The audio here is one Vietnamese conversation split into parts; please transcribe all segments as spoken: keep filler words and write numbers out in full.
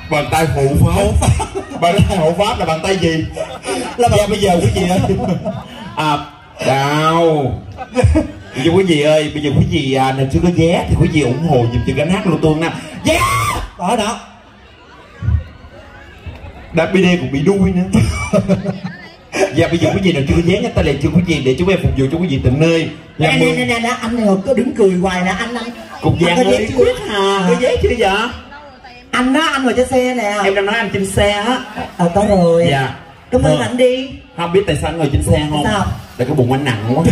Bàn tay hộ pháp. Bàn tay hộ pháp là bàn tay gì? Là bà bây giờ quý vị ơi. À, đào. Bây giờ quý vị ơi, bây giờ quý vị à, nếu chưa có vé thì quý vị ủng hộ giùm cho gánh hát Lưu Tuân nè. Vé! Đó đó. Đã bê đê cũng bị đuôi nữa. Dạ bây giờ quý vị nào chưa có vé nhắc tay lại chưa quý vị để chúng em phục vụ cho quý vị tận nơi. Nè nè nè nè nè, anh này có đứng cười hoài nè anh anh. Cục vàng có ơi. vé chưa hả? Có vé chưa vậy? Anh đó, anh ngồi trên xe nè. Em đang nói anh trên xe á. Ờ có rồi. Dạ. Cảm ơn anh đi. Không biết tại sao anh ngồi trên xe không? Sao? Tại cái bụng anh nặng quá.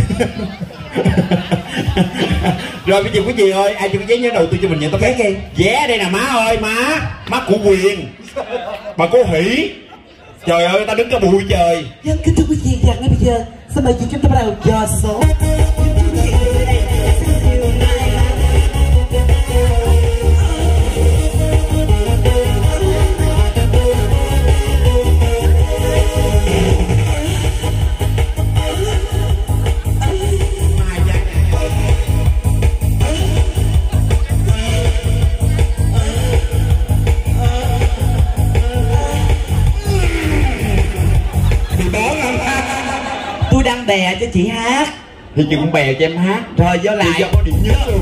Rồi bây giờ quý vị ơi, ai chưa có vé nhớ đầu tư cho mình nhận tấm vé kìa. Vé đây nè má ơi, má. Má của Quyền. Bà cô Hỷ. Trời ơi, ta đứng cả bụi trời. Vâng, kính thưa quý vị, và ngay bây giờ xin mời chị chúng ta bắt đầu giờ số. Tôi đang bè cho chị hát. Thì chị cũng bè cho em hát. Rồi vô lại. Thì giờ có điểm nhớ luôn.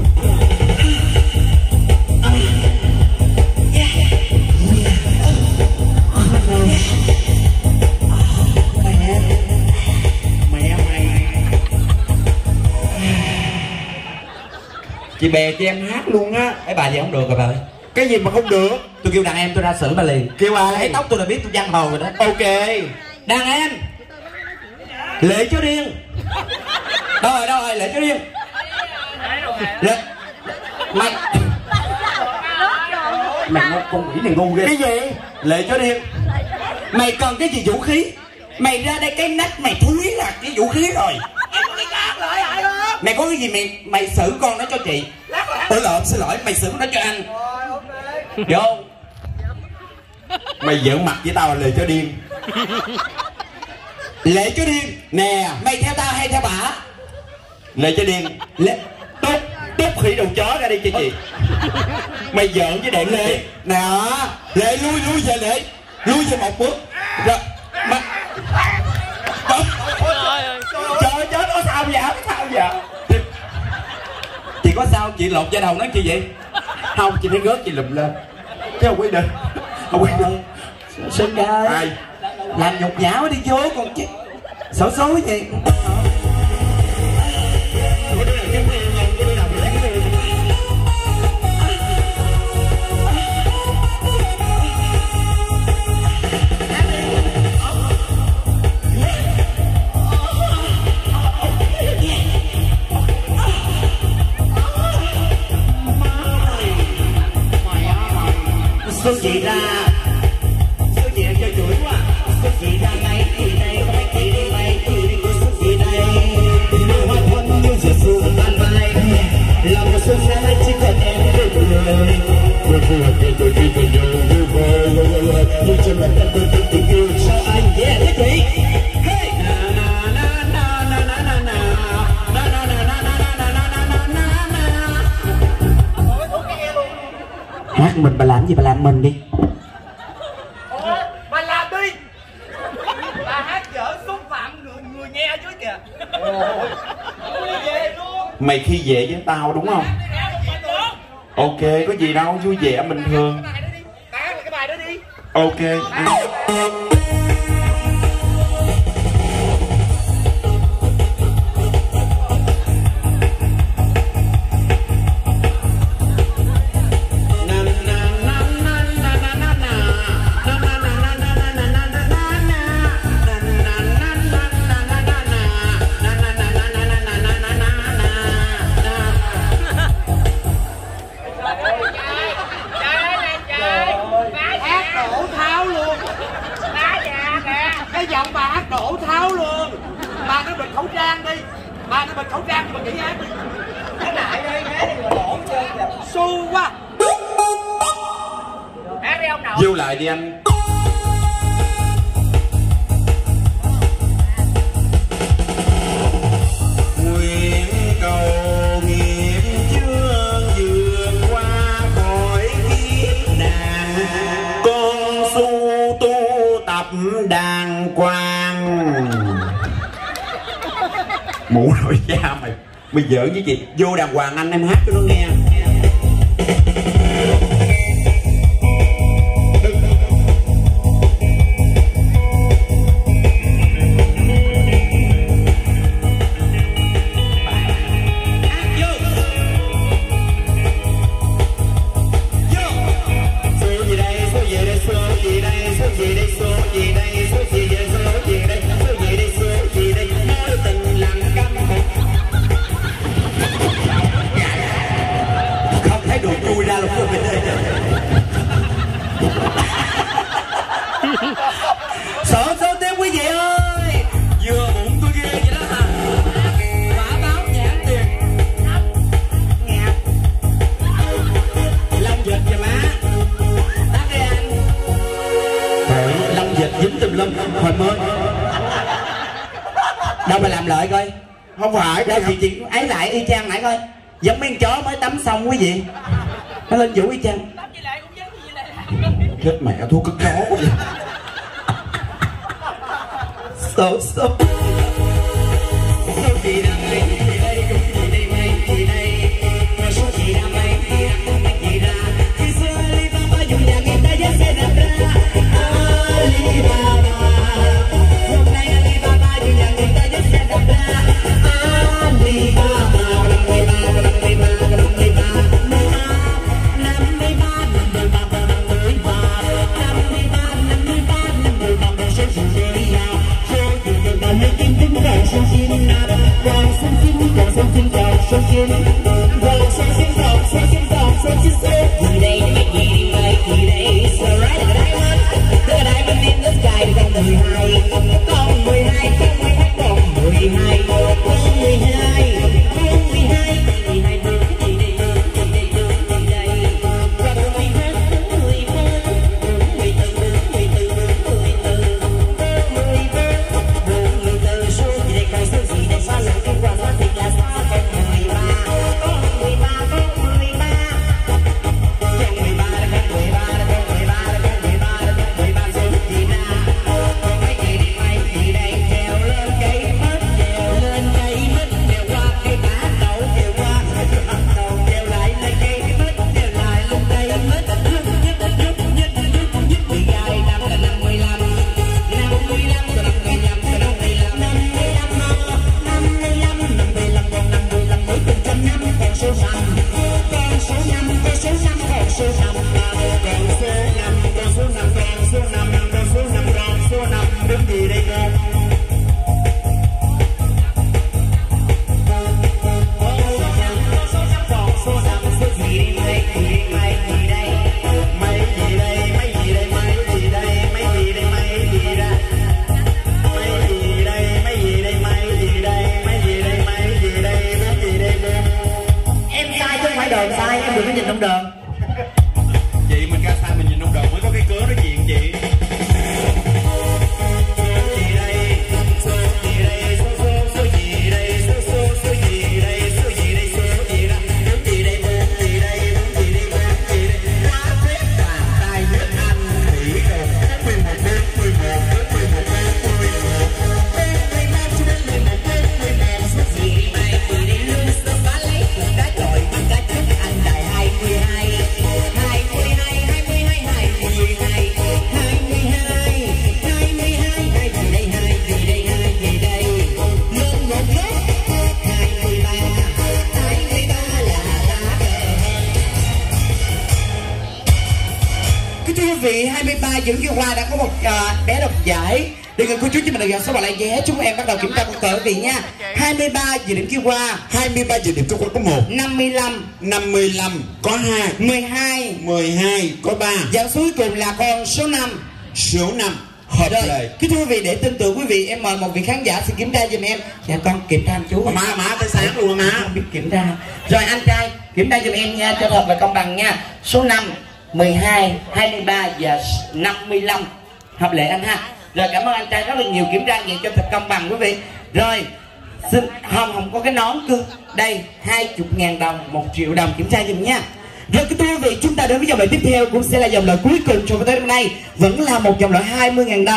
Mẹ. Mẹ mày. Chị bè cho em hát luôn á. Cái bà gì không được rồi bà ơi. Cái gì mà không được? Tôi kêu đàn em tôi ra xử bà liền. Kêu ai? Thấy tóc tôi là biết tôi giang hồ rồi đó. Ok. Đàn em Lệ Chó Điên. Đâu rồi đâu rồi Lệ Chó Điên. Lệ mày mày nói con quỷ này ngu ghê. Cái gì? Lệ Chó Điên, mày cần cái gì vũ khí? Mày ra đây cái nách mày thúi là cái vũ khí rồi. Mày có cái gì mày mày xử con nó cho chị. Ủa lộn xin lỗi, mày xử nó cho anh. Vô. Mày giỡn mặt với tao là Lệ Chó Điên. Lệ Chó Điên nè, mày theo tao hay theo bả? Lệ Chó Điên. Lệ Tốt, tốt khỉ đầu chó ra đi cho chị. Mày giỡn với đạn Lệ. nè, Lệ lui lui về Lệ, lui về một bước. Rồi mà Trời ơi chết, có sao vậy? Có sao vậy? chị có sao chị lột da đầu nói chị vậy? Không, chị thấy gớt chị lụm lên. Chứ không quyết định. Không quyết định. Sơn ơi, Ai? làm nhục nhã đi vô còn chứ xấu xấu gì. Xuân chị ra. Xuân chị chơi chuỗi quá. Xuân chị ra mấy chị đây, mấy chị đi mấy chị đi của Xuân chị đây. Đưa hoa thuần như rửa xuồng bàn vai. Lòng của Xuân sẽ chỉ cần em với người. Vừa vừa kể tôi khi tôi nhớ như vơi. Nhưng chẳng là ta tôi tôi tình yêu cho anh. Yeah, thế chị. Hey. Na na na na na na na na. Na na na na na na na na na na. Hát mình bà làm gì bà làm mình đi. Ủa, bà làm đi. Bà hát dở xúc phạm người, người nghe ở dưới kìa. Về luôn. Mày khi dễ với tao đúng không? Ok, có gì đâu, vui vẻ bình thường. Tán cái bài đó đi. Ok. À. Hát đổ tháo luôn. Đá già kìa. Cái giọng bà hát đổ tháo luôn. Bà nó bịt khẩu trang đi. Bà nó bịt khẩu trang bà nghĩ hát đi. Cái này đây thế thì đổ trơn kìa. Xu quá. Hát đi ông nội. Vô lại đi anh. Nguyện cầu nghiệp chương vượt qua khỏi kiếp nạn. Con Mụ nội da mày, mày giỡn với chị. Vô đàng hoàng anh em hát cho nó nghe. Số số tiếp quý vị ơi, vừa bụng tôi ghê vậy đó hả? Quả báo nhãn tiền nghe Long Dịch kìa má. Tắt đi anh. Trời, Long Dịch dính tùm lum hồi mới. Đâu mà làm lợi coi. Không phải đâu chị chị ấy lại y chang nãy coi. Giống mấy con chó mới tắm xong quý vị. Nó lên vũ y chang. Chết mẹ thua cất chó quá vậy. Số số số gì đang lấy gì đây cũng gì đây mấy gì đây mà số gì đang lấy gì đang mấy gì ra khi xưa Alibaba dùng nhà người ta dắt xe đạp ra Alibaba hôm nay Alibaba dùng nhà người ta dắt xe đạp ra Alibaba năm mươi ba năm mươi ba năm mươi ba năm mươi ba năm mươi ba năm mươi ba năm mươi ba năm mươi ba năm mươi ba số gì đây hãy tin tin vào số chín vào số chín vào số chín vào số chín vào số chín vào số chín vào số chín gì đây mấy gì đây mấy gì đây so right like a diamond like a diamond in the sky con mười hai con mười hai con mười hai con mười hai con mười hai con mười hai mười hai bơ gì đây bơ gì đây bơ gì đây và con mười hai mười bốn mười bốn mười bốn mười bốn mười bốn số gì đây cái số gì đây sao lại cái quả sao thì là sao con mười ba con mười ba con mười ba con mười ba con mười ba con mười ba con mười ba con mười ba số gì ra con mấy gì đi mấy gì đây trèo lên cây mít trèo lên cây mít trèo qua cây bả đậu trèo qua đầu trèo lại lên cây mít trèo lại lên cây mít nhất nhất nhất nhất nhất nhất mười hai năm là năm mươi lăm năm mươi lăm là năm mươi lăm là năm mươi lăm năm mươi lăm năm mươi lăm năm mươi lăm còn năm mươi lăm mấy phần trăm năm còn số năm còn số năm còn số năm còn số năm còn số năm còn số năm còn số năm còn số năm còn số năm đứng gì đây con còn số năm số gì đây mấy gì mấy gì đây mấy gì đây mấy gì đây mấy gì đây mấy gì đây mấy gì đây mấy gì đây mấy gì đây mấy gì đây mấy gì đây mấy gì đây mấy gì đây em sai chứ không phải đờn sai em đừng có nhìn trong đờn chị mình ra sai mình nhìn trong đờn mới có cái cớ nói chuyện chị hai mươi ba Dưỡng Chiêu Hoa đã có một uh, bé đoạt giải. Để người cô chú cho mình được dọn số bằng lại vé. Chúng em bắt đầu kiểm tra con cờ quý vị nha. hai mươi ba dự điểm Chiêu Hoa. hai mươi ba dự điểm Chiêu Hoa có một. năm mươi lăm. năm mươi lăm có hai. mười hai. mười hai có ba. Dạo số cuối cùng là con số năm. Số năm. Hợp lệ. Kính thưa quý vị, để tin tưởng quý vị, em mời một vị khán giả xin kiểm tra giùm em. Dạ con kiểm tra anh chú. Má má tới sáng luôn má. Không biết kiểm tra. Rồi anh trai kiểm tra giùm em nha, cho thật là công bằng nha. Số năm, mười hai, hai mươi ba và năm mươi lăm. Hợp lệ anh ha. Rồi cảm ơn anh trai rất là nhiều, kiểm tra vậy cho thật công bằng quý vị. Rồi xin Hồng Hồng có cái nón cưng. Đây hai mươi ngàn đồng, một triệu đồng, kiểm tra giùm nha. Rồi kính thưa quý vị, chúng ta đến với dòng loại tiếp theo cũng sẽ là dòng loại cuối cùng trong tới hôm nay, vẫn là một dòng loại hai mươi ngàn đồng.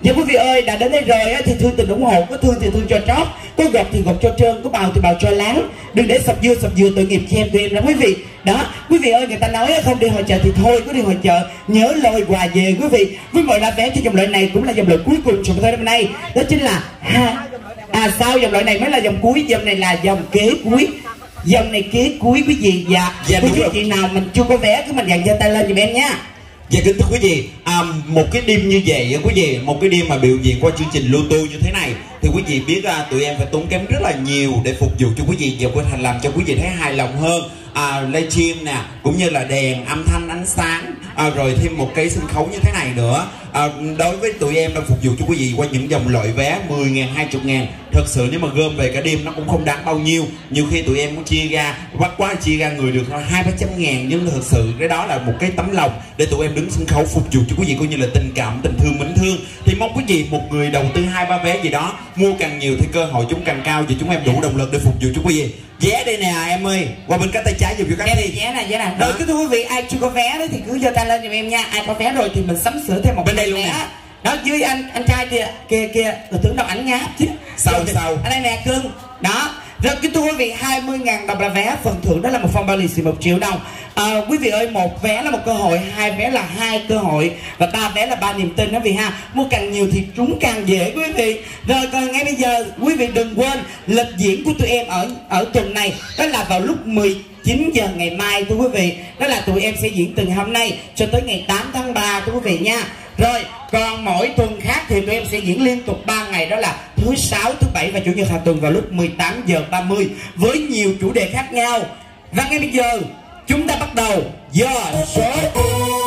Dạ quý vị ơi, đã đến đây rồi á, thì thương tình ủng hộ, có thương thì thương cho trót, có gọt thì gọt cho trơn, có bào thì bào cho láng. Đừng để sập dưa sập dừa tội nghiệp cho em tụi em đó quý vị. Đó, quý vị ơi, người ta nói không đi hội chợ thì thôi, có đi hội chợ nhớ lôi quà về quý vị. Với mọi lá vé cho dòng loại này cũng là dòng loại cuối cùng trong thời năm nay, đó chính là ha. À sao dòng loại này mới là dòng cuối, dòng này là dòng kế cuối. Dòng này kế cuối quý vị. Dạ, dạ quý vị chị nào mình chưa có vé cứ mình dàn giơ tay lên giùm em nha. Dạ kính thưa quý vị, à, một cái đêm như vậy quý vị, một cái đêm mà biểu diễn qua chương trình lưu tu như thế này thì quý vị biết à, tụi em phải tốn kém rất là nhiều để phục vụ cho quý vị và Quỳnh Thành làm cho quý vị thấy hài lòng hơn. À, livestream nè, cũng như là đèn, âm thanh, ánh sáng, à, rồi thêm một cái sân khấu như thế này nữa. À, đối với tụi em đang phục vụ cho quý vị qua những dòng loại vé mười ngàn, hai mươi ngàn. Thật sự nếu mà gom về cả đêm nó cũng không đáng bao nhiêu. Nhiều khi tụi em muốn chia ra, bắt quá chia ra người được hai ba trăm ngàn, nhưng thật sự cái đó là một cái tấm lòng để tụi em đứng sân khấu phục vụ cho quý vị coi như là tình cảm, tình thương, mến thương. Thì mong quý vị một người đầu tư hai ba vé gì đó, mua càng nhiều thì cơ hội chúng càng cao và chúng em đủ động lực để phục vụ cho quý vị. Vé đây nè em ơi, qua bên cái tay trái giùm cho các đi. Vé này, vé này. Rồi cứ thưa quý vị, ai chưa có vé đó thì cứ giơ tay lên giùm em nha. Ai có vé rồi thì mình sắm sửa thêm một bên đây luôn nè. Đó dưới anh anh trai kia kia kia tưởng đâu ảnh ngáp chứ. Sau sau. Ở đây nè cưng. Đó. Rồi kính thưa quý vị, hai mươi ngàn đồng là vé, phần thưởng đó là một phong bao lì xì một triệu đồng. À, quý vị ơi, một vé là một cơ hội, hai vé là hai cơ hội và ba vé là ba niềm tin đó quý vị ha. Mua càng nhiều thì trúng càng dễ quý vị. Rồi còn ngay bây giờ quý vị đừng quên lịch diễn của tụi em ở ở tuần này, đó là vào lúc mười chín giờ ngày mai thưa quý vị. Đó là tụi em sẽ diễn từ ngày hôm nay cho tới ngày tám tháng ba thưa quý vị nha. Rồi còn mỗi tuần khác thì tụi em sẽ diễn liên tục ba ngày, đó là thứ sáu, thứ bảy và chủ nhật hàng tuần vào lúc mười tám giờ ba mươi với nhiều chủ đề khác nhau. Và ngay bây giờ chúng ta bắt đầu giờ số